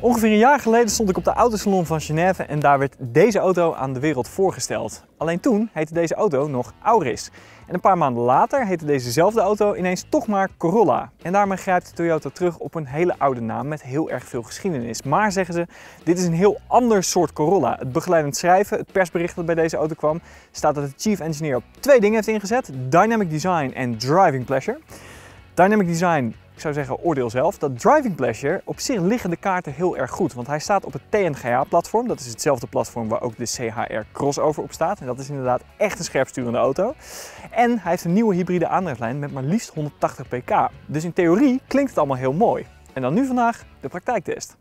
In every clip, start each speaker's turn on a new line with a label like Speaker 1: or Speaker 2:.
Speaker 1: Ongeveer een jaar geleden stond ik op de autosalon van Genève en daar werd deze auto aan de wereld voorgesteld. Alleen toen heette deze auto nog Auris. En een paar maanden later heette dezezelfde auto ineens toch maar Corolla. En daarmee grijpt Toyota terug op een hele oude naam met heel erg veel geschiedenis. Maar zeggen ze, dit is een heel ander soort Corolla. Het begeleidend schrijven, het persbericht dat bij deze auto kwam, staat dat de chief engineer op twee dingen heeft ingezet. Dynamic design en driving pleasure. Dynamic design, ik zou zeggen oordeel zelf. Dat driving pleasure, op zich liggen de kaarten heel erg goed. Want hij staat op het TNGA-platform. Dat is hetzelfde platform waar ook de CHR Crossover op staat. En dat is inderdaad echt een scherpsturende auto. En hij heeft een nieuwe hybride aandrijflijn met maar liefst 180 pk. Dus in theorie klinkt het allemaal heel mooi. En dan nu vandaag de praktijktest.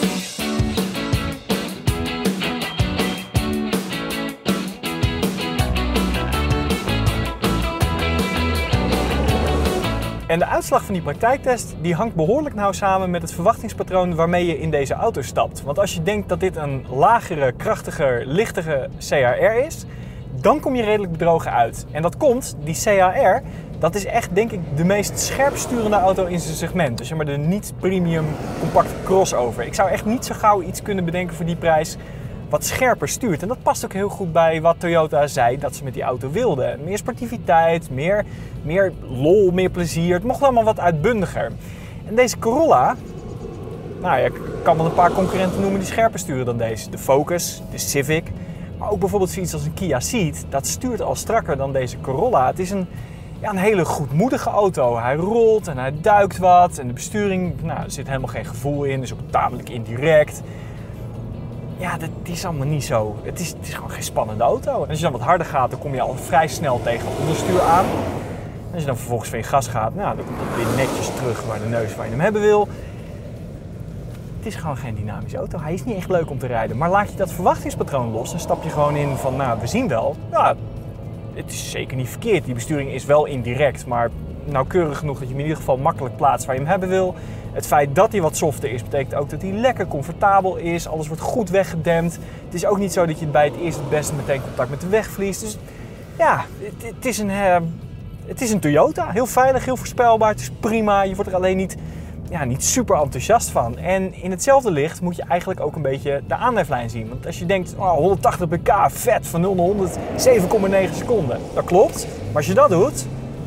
Speaker 1: En de uitslag van die praktijktest die hangt behoorlijk nauw samen met het verwachtingspatroon waarmee je in deze auto stapt. Want als je denkt dat dit een lagere, krachtiger, lichtere CHR is, dan kom je redelijk bedrogen uit. En dat komt, die CHR, dat is echt denk ik de meest scherpsturende auto in zijn segment. Dus zeg maar de niet-premium compacte crossover. Ik zou echt niet zo gauw iets kunnen bedenken voor die prijs wat scherper stuurt. En dat past ook heel goed bij wat Toyota zei dat ze met die auto wilden. Meer sportiviteit, meer lol, meer plezier. Het mocht allemaal wat uitbundiger. En deze Corolla, nou ja, ik kan wel een paar concurrenten noemen die scherper sturen dan deze. De Focus, de Civic, maar ook bijvoorbeeld zoiets als een Kia Ceed. Dat stuurt al strakker dan deze Corolla. Het is een hele goedmoedige auto. Hij rolt en hij duikt wat. En de besturing, nou, er zit helemaal geen gevoel in. Dus ook tamelijk indirect. Ja, dat is allemaal niet zo. Het is gewoon geen spannende auto. En als je dan wat harder gaat, dan kom je al vrij snel tegen onderstuur aan. En als je dan vervolgens van je gas gaat, nou, dan komt het weer netjes terug waar de neus waar je hem hebben wil. Het is gewoon geen dynamische auto. Hij is niet echt leuk om te rijden. Maar laat je dat verwachtingspatroon los, dan stap je gewoon in van, nou, we zien wel. Ja, het is zeker niet verkeerd. Die besturing is wel indirect, maar nauwkeurig genoeg dat je hem in ieder geval makkelijk plaatst waar je hem hebben wil. Het feit dat hij wat softer is, betekent ook dat hij lekker comfortabel is. Alles wordt goed weggedempt. Het is ook niet zo dat je bij het eerste het beste meteen contact met de weg verliest. Dus ja, het is een Toyota. Heel veilig, heel voorspelbaar. Het is prima. Je wordt er alleen niet super enthousiast van. En in hetzelfde licht moet je eigenlijk ook een beetje de aandrijflijn zien. Want als je denkt, 180 pk, vet, van 0 naar 100, 7,9 seconden. Dat klopt. Maar als je dat doet,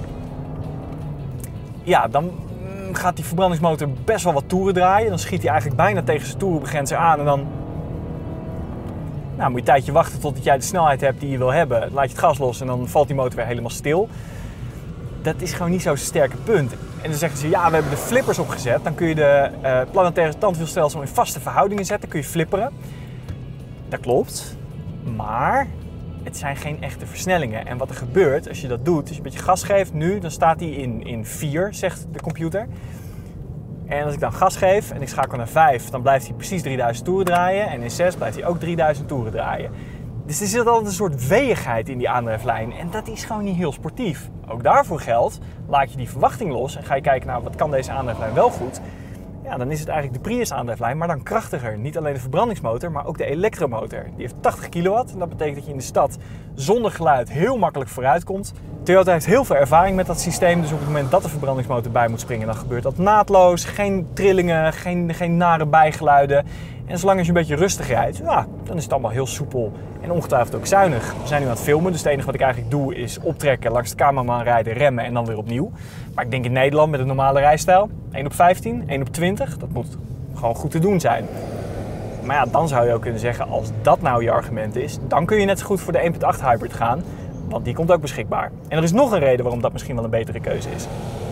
Speaker 1: ja, dan gaat die verbrandingsmotor best wel wat toeren draaien. Dan schiet hij eigenlijk bijna tegen zijn toerenbegrenzer aan. En dan moet je een tijdje wachten totdat jij de snelheid hebt die je wil hebben. Dan laat je het gas los en dan valt die motor weer helemaal stil. Dat is gewoon niet zo'n sterke punt. En dan zeggen ze, ja, we hebben de flippers opgezet. Dan kun je de planetaire tandwielstelsel in vaste verhoudingen zetten. Dan kun je flipperen. Dat klopt. Maar het zijn geen echte versnellingen. En wat er gebeurt als je dat doet, als je een beetje gas geeft nu, dan staat hij in 4, zegt de computer. En als ik dan gas geef en ik schakel naar 5, dan blijft hij precies 3000 toeren draaien. En in 6 blijft hij ook 3000 toeren draaien. Dus er zit altijd een soort weeigheid in die aandrijflijn. En dat is gewoon niet heel sportief. Ook daarvoor geldt, laat je die verwachting los en ga je kijken naar wat kan deze aandrijflijn wel goed. Ja, dan is het eigenlijk de Prius aandrijflijn, maar dan krachtiger. Niet alleen de verbrandingsmotor, maar ook de elektromotor. Die heeft 80 kilowatt en dat betekent dat je in de stad zonder geluid heel makkelijk vooruit komt. Toyota heeft heel veel ervaring met dat systeem, dus op het moment dat de verbrandingsmotor bij moet springen, dan gebeurt dat naadloos. Geen trillingen, geen nare bijgeluiden. En zolang je een beetje rustig rijdt, ja, dan is het allemaal heel soepel en ongetwijfeld ook zuinig. We zijn nu aan het filmen, dus het enige wat ik eigenlijk doe is optrekken, langs de cameraman rijden, remmen en dan weer opnieuw. Maar ik denk in Nederland met een normale rijstijl, 1 op 15, 1 op 20, dat moet gewoon goed te doen zijn. Maar ja, dan zou je ook kunnen zeggen, als dat nou je argument is, dan kun je net zo goed voor de 1.8 hybrid gaan, want die komt ook beschikbaar. En er is nog een reden waarom dat misschien wel een betere keuze is.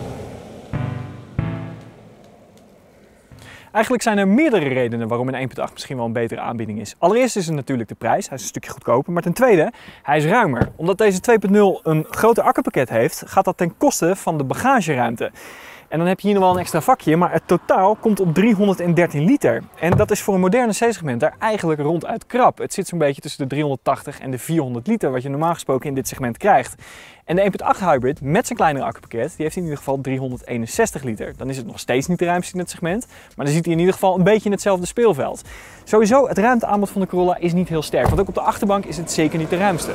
Speaker 1: Eigenlijk zijn er meerdere redenen waarom een 1.8 misschien wel een betere aanbieding is. Allereerst is het natuurlijk de prijs, hij is een stukje goedkoper. Maar ten tweede, hij is ruimer. Omdat deze 2.0 een groter accupakket heeft, gaat dat ten koste van de bagageruimte. En dan heb je hier nog wel een extra vakje, maar het totaal komt op 313 liter. En dat is voor een moderne C-segment daar eigenlijk ronduit krap. Het zit zo'n beetje tussen de 380 en de 400 liter, wat je normaal gesproken in dit segment krijgt. En de 1.8 hybrid met zijn kleinere accupakket, die heeft in ieder geval 361 liter. Dan is het nog steeds niet de ruimste in het segment, maar dan zit hij in ieder geval een beetje in hetzelfde speelveld. Sowieso, het ruimteaanbod van de Corolla is niet heel sterk, want ook op de achterbank is het zeker niet de ruimste.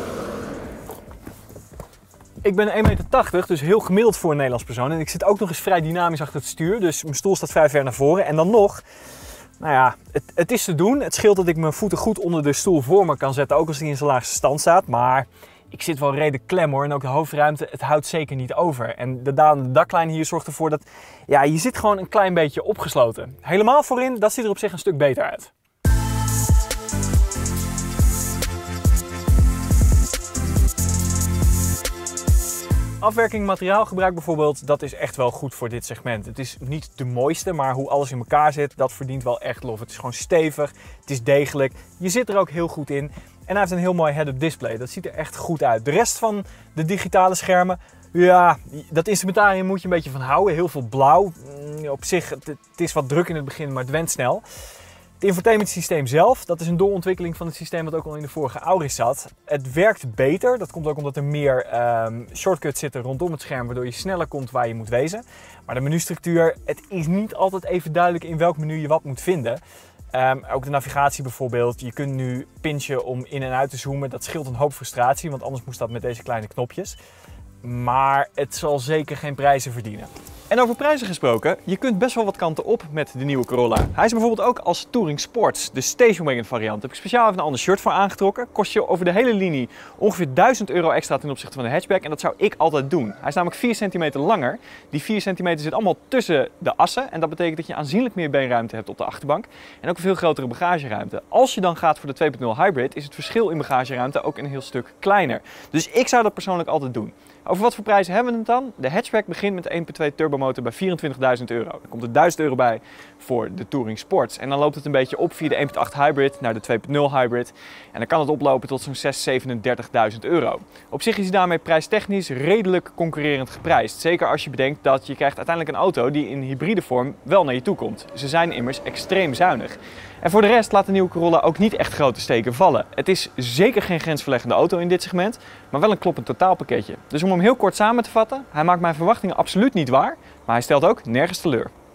Speaker 1: Ik ben 1,80 meter, dus heel gemiddeld voor een Nederlands persoon. En ik zit ook nog eens vrij dynamisch achter het stuur, dus mijn stoel staat vrij ver naar voren. En dan nog Nou ja, het is te doen. Het scheelt dat ik mijn voeten goed onder de stoel voor me kan zetten, ook als die in zijn laagste stand staat. Maar ik zit wel redelijk klem hoor. En ook de hoofdruimte, het houdt zeker niet over. En de dalende daklijn hier zorgt ervoor dat ja, je zit gewoon een klein beetje opgesloten. Helemaal voorin, dat ziet er op zich een stuk beter uit. Afwerking materiaalgebruik bijvoorbeeld, dat is echt wel goed voor dit segment. Het is niet de mooiste, maar hoe alles in elkaar zit, dat verdient wel echt lof. Het is gewoon stevig, het is degelijk, je zit er ook heel goed in. En hij heeft een heel mooi head-up display, dat ziet er echt goed uit. De rest van de digitale schermen, ja, dat instrumentarium moet je een beetje van houden. Heel veel blauw, op zich, het is wat druk in het begin, maar het went snel. Het infotainment systeem zelf, dat is een doorontwikkeling van het systeem wat ook al in de vorige Auris zat. Het werkt beter, dat komt ook omdat er meer shortcuts zitten rondom het scherm, waardoor je sneller komt waar je moet wezen. Maar de menustructuur, het is niet altijd even duidelijk in welk menu je wat moet vinden. Ook de navigatie bijvoorbeeld, je kunt nu pinchen om in en uit te zoomen. Dat scheelt een hoop frustratie, want anders moest dat met deze kleine knopjes. Maar het zal zeker geen prijzen verdienen. En over prijzen gesproken, je kunt best wel wat kanten op met de nieuwe Corolla. Hij is bijvoorbeeld ook als Touring Sports, de stationwagon variant. Daar heb ik speciaal even een ander shirt voor aangetrokken. Kost je over de hele linie ongeveer €1000 extra ten opzichte van de hatchback. En dat zou ik altijd doen. Hij is namelijk 4 centimeter langer. Die 4 centimeter zit allemaal tussen de assen. En dat betekent dat je aanzienlijk meer beenruimte hebt op de achterbank. En ook een veel grotere bagageruimte. Als je dan gaat voor de 2.0 hybrid, is het verschil in bagageruimte ook een heel stuk kleiner. Dus ik zou dat persoonlijk altijd doen. Over wat voor prijzen hebben we het dan? De hatchback begint met de 1.2 turbomotor bij €24.000. Dan komt er €1000 bij voor de Touring Sports. En dan loopt het een beetje op via de 1.8 hybrid naar de 2.0 hybrid. En dan kan het oplopen tot zo'n €37.000. Op zich is hij daarmee prijstechnisch redelijk concurrerend geprijsd. Zeker als je bedenkt dat je krijgt uiteindelijk een auto die in hybride vorm wel naar je toe komt. Ze zijn immers extreem zuinig. En voor de rest laat de nieuwe Corolla ook niet echt grote steken vallen. Het is zeker geen grensverleggende auto in dit segment, maar wel een kloppend totaalpakketje. Dus om hem heel kort samen te vatten, hij maakt mijn verwachtingen absoluut niet waar, maar hij stelt ook nergens teleur.